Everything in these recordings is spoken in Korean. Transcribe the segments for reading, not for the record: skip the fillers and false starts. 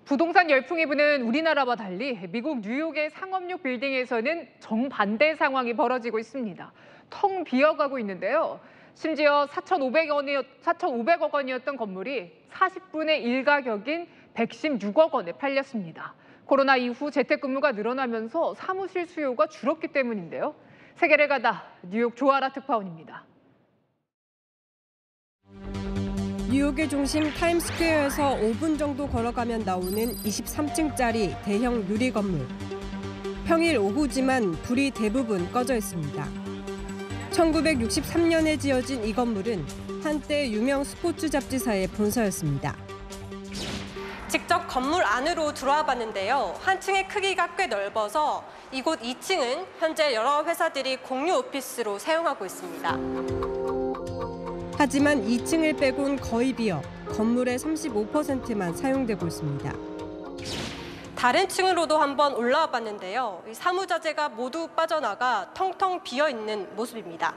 부동산 열풍이 부는 우리나라와 달리 미국 뉴욕의 상업용 빌딩에서는 정반대 상황이 벌어지고 있습니다. 텅 비어가고 있는데요. 심지어 4,500억 원이었던 건물이 40분의 1 가격인 116억 원에 팔렸습니다. 코로나 이후 재택근무가 늘어나면서 사무실 수요가 줄었기 때문인데요. 세계를 가다 뉴욕 조아라 특파원입니다. 뉴욕의 중심 타임스퀘어에서 5분 정도 걸어가면 나오는 23층짜리 대형 유리 건물. 평일 오후지만 불이 대부분 꺼져 있습니다. 1963년에 지어진 이 건물은 한때 유명 스포츠 잡지사의 본사였습니다. 직접 건물 안으로 들어와 봤는데요. 한 층의 크기가 꽤 넓어서 이곳 2층은 현재 여러 회사들이 공유 오피스로 사용하고 있습니다. 하지만 2층을 빼곤 거의 비어 건물의 35%만 사용되고 있습니다. 다른 층으로도 한번 올라와 봤는데요. 사무자재가 모두 빠져나가 텅텅 비어 있는 모습입니다.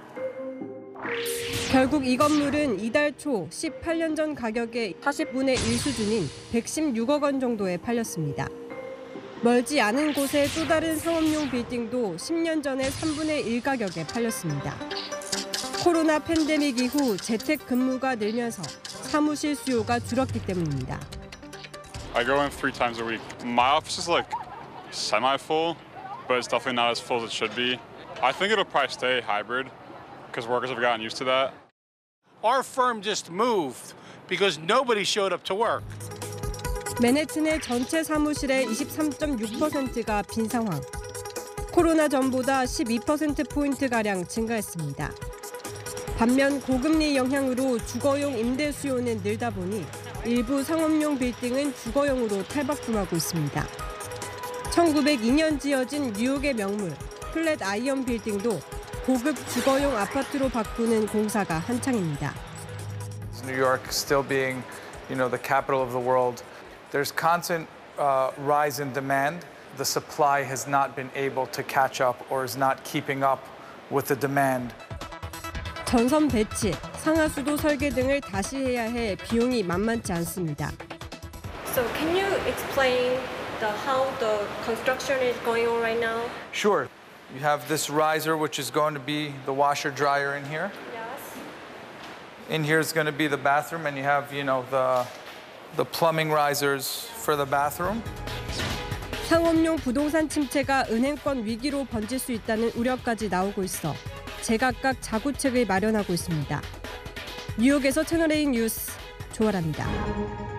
결국 이 건물은 이달 초 18년 전 가격의 40분의 1 수준인 116억 원 정도에 팔렸습니다. 멀지 않은 곳의 또 다른 상업용 빌딩도 10년 전에 3분의 1 가격에 팔렸습니다. 코로나 팬데믹 이후 재택근무가 늘면서 사무실 수요가 줄었기 때문입니다. I go in 3 times a week. My office is like semi-full, but it's definitely not as full as it should be. I think it'll probably stay hybrid because workers have gotten used to that. Our firm just moved because nobody showed up to work. 맨해튼의 전체 사무실의 23.6%가 빈 상황. 코로나 전보다 12%포인트가량 증가했습니다. 반면 고금리 영향으로 주거용 임대 수요는 늘다 보니 일부 상업용 빌딩은 주거용으로 탈바꿈하고 있습니다. 1902년 지어진 뉴욕의 명물 플랫 아이언 빌딩도 고급 주거용 아파트로 바꾸는 공사가 한창입니다. New York still being, the capital of the world, there's constant rise in demand. The supply has not been able to catch up or is not keeping up with the demand. 전선 배치, 상하수도 설계 등을 다시 해야 해 비용이 만만치 않습니다. So can you explain how the construction is going on right now? Sure. You have this riser, which is going to be the washer dryer in here. Yes. In here is going to be the bathroom, and you have, the plumbing risers for the bathroom. 상업용 부동산 침체가 은행권 위기로 번질 수 있다는 우려까지 나오고 있어 제각각 자구책을 마련하고 있습니다. 뉴욕에서 채널A 뉴스 조아라입니다.